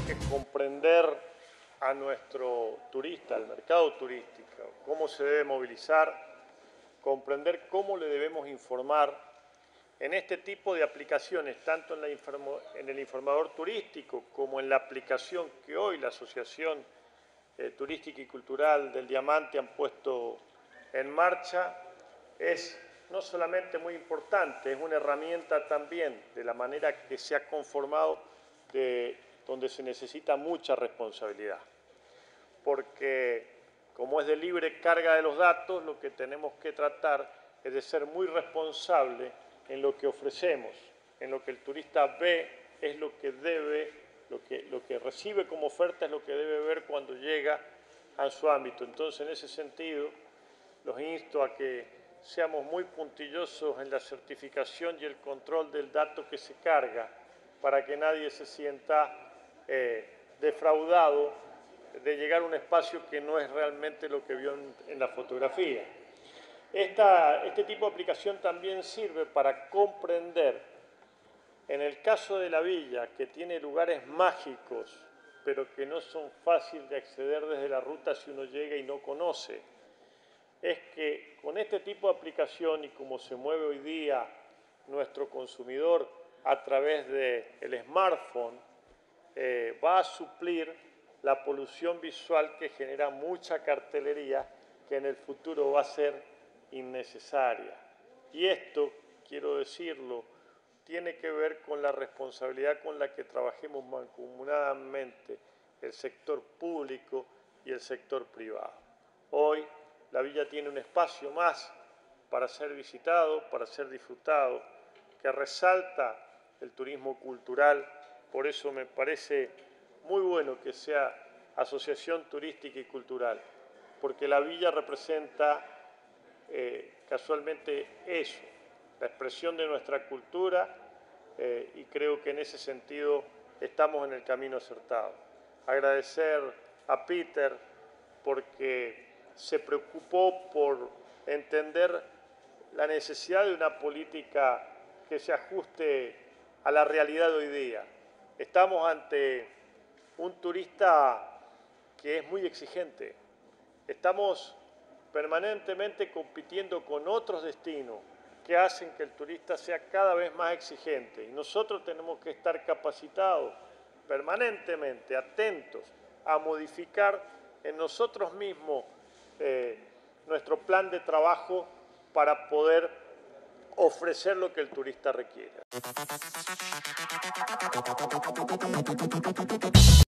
que comprender a nuestro turista, al mercado turístico, cómo se debe movilizar, comprender cómo le debemos informar en este tipo de aplicaciones, tanto en el informador turístico como en la aplicación que hoy la Asociación Turística y Cultural del Diamante han puesto en marcha, es no solamente muy importante, es una herramienta también de la manera que se ha conformado, donde se necesita mucha responsabilidad. Porque como es de libre carga de los datos, lo que tenemos que tratar es de ser muy responsable en lo que ofrecemos, en lo que el turista ve, es lo que debe, lo que recibe como oferta es lo que debe ver cuando llega a su ámbito. Entonces, en ese sentido, los insto a que seamos muy puntillosos en la certificación y el control del dato que se carga para que nadie se sienta defraudado de llegar a un espacio que no es realmente lo que vio en la fotografía. Este tipo de aplicación también sirve para comprender, en el caso de la villa, que tiene lugares mágicos, pero que no son fáciles de acceder desde la ruta si uno llega y no conoce, es que con este tipo de aplicación y como se mueve hoy día nuestro consumidor a través del smartphone, va a suplir la polución visual que genera mucha cartelería que en el futuro va a ser innecesaria. Y esto, quiero decirlo, tiene que ver con la responsabilidad con la que trabajemos mancomunadamente el sector público y el sector privado. Hoy la villa tiene un espacio más para ser visitado, para ser disfrutado, que resalta el turismo cultural. Por eso me parece muy bueno que sea Asociación Turística y Cultural, porque la villa representa casualmente eso, la expresión de nuestra cultura, y creo que en ese sentido estamos en el camino acertado. Agradecer a Peter porque se preocupó por entender la necesidad de una política que se ajuste a la realidad de hoy día. Estamos ante un turista que es muy exigente. Estamos permanentemente compitiendo con otros destinos que hacen que el turista sea cada vez más exigente. Y nosotros tenemos que estar capacitados permanentemente, atentos a modificar en nosotros mismos nuestro plan de trabajo para poder ofrecer lo que el turista requiere.